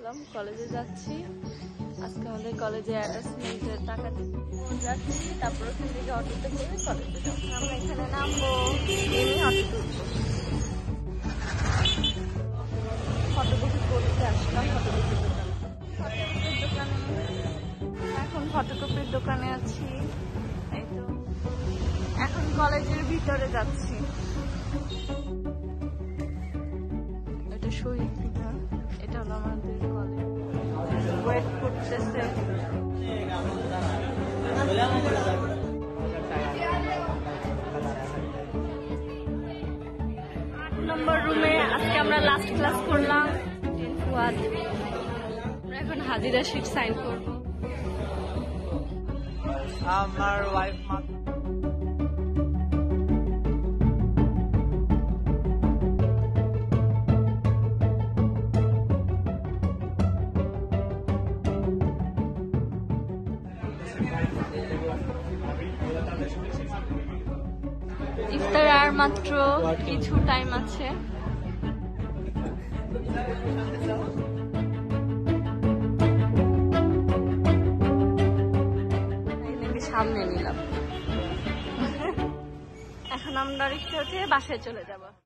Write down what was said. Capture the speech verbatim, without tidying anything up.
আসলাম, কলেজে যাচ্ছি। আজকে আমাদের কলেজে অ্যাটাচমেন্টের টাকা দিতে যাচ্ছি, তারপর ওখান থেকে অটোতে করে কলেজে যাবো। আমরা এখানে নামবো, নেমে অটোতে উঠবো। ফটোকপি করতে আসলাম ফটোকপির দোকানে। ফটোকপির দোকানে এখন ফটোকপির দোকানে আছি। এই তো এখন কলেজের ভিতরে যাচ্ছি। এটা শহীদ মিনার, এটা হলো আমাদের কলেজ। ওয়েট করতেছে। আট নম্বর রুমে আজকে আমরা লাস্ট ক্লাস করলাম। আমরা এখন হাজিরা শিট সাইন করবো। আমার ওয়াইফ ইফতার আর মাত্র কিছু টাইম আছে। সামনে নিলাম। এখন আমরা রিক্সা উঠে বাসায় চলে যাব।